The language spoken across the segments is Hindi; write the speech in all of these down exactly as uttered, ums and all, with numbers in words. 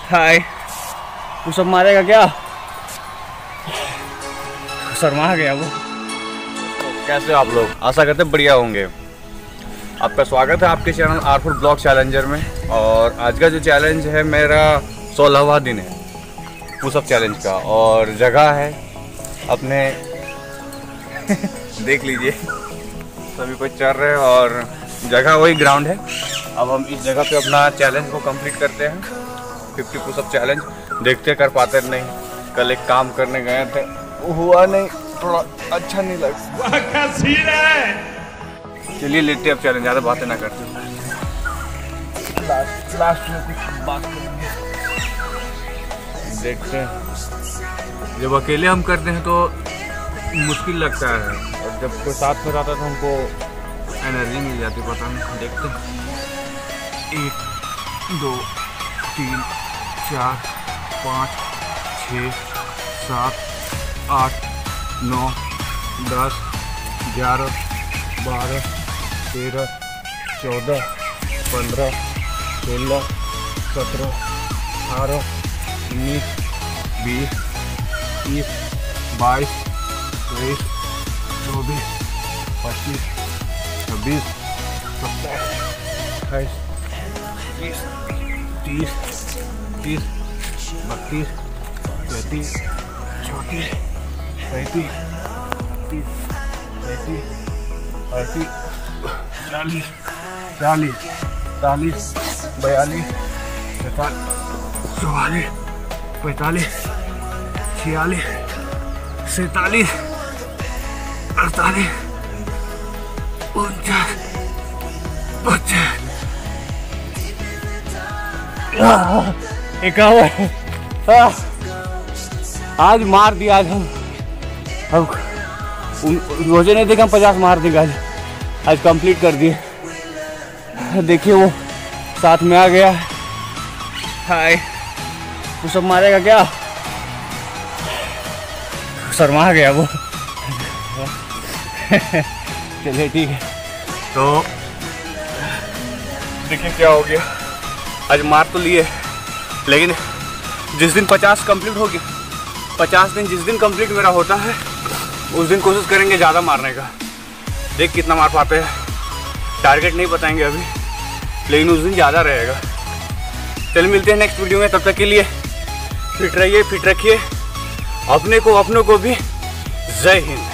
हाय, तू सब मारेगा क्या? शर्मा गया वो। कैसे हो आप लोग? आशा करते बढ़िया होंगे। आपका स्वागत है आपके चैनल आरफुल ब्लॉग चैलेंजर में। और आज का जो चैलेंज है मेरा सोलहवां दिन है पुशअप चैलेंज का। और जगह है अपने देख लीजिए सभी कोई चल रहे हैं और जगह वही ग्राउंड है। अब हम इस जगह पे अपना चैलेंज को कंप्लीट करते हैं, फिफ्टी पुशअप चैलेंज। देखते कर पाते नहीं। कल एक काम करने गए थे, वो हुआ नहीं, थोड़ा अच्छा नहीं लगा। चलिए लेते अब चैलेंज, ज़्यादा बातें ना करते। लास्ट लास्ट में कुछ बात करेंगे, देखते हैं। जब अकेले हम करते हैं तो मुश्किल लगता है, और जब कोई साथ में रहता है तो हमको एनर्जी मिल जाती है। पता नहीं, देखते हैं। एक दो तीन चार पाँच छः सात आठ नौ दस ग्यारह बारह तेरह चौदह पंद्रह सोलह सत्रह अठारह उन्नीस बीस इक्कीस बाईस तेईस चौबीस पच्चीस छब्बीस सत्ताईस अट्ठाईस तीस तीस तीस बत्तीस तैंतीस चौंतीस पैंतीस तीस पैंतीस अड़तीस चालीस चालीस इकतालीस बयालीस तैंतालीस चौवालीस पैंतालीस छियालीस सैंतालीस अड़तालीस उनचास पचास इक्यावन। आज मार दिया। आज हम हम रोजे नहीं देखे, हम पचास मार देंगे आज। आज कंप्लीट कर दिए। देखिए वो साथ में आ गया। हाय, तू सब मारेगा क्या? शर्मा गया वो। चलिए ठीक है। तो देखिए क्या हो गया। आज मार तो लिए, लेकिन जिस दिन पचास कंप्लीट हो गया, पचास दिन जिस दिन कंप्लीट मेरा होता है उस दिन कोशिश करेंगे ज़्यादा मारने का। देख कितना मार पाते हैं। टारगेट नहीं बताएंगे अभी, लेकिन उस दिन ज़्यादा रहेगा। चल मिलते हैं नेक्स्ट वीडियो में। तब तक के लिए फिट रहिए, फिट रखिए अपने को, अपनों को भी। जय हिंद।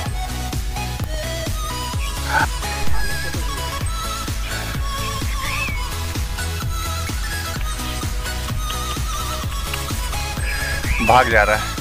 भाग जा रहा है।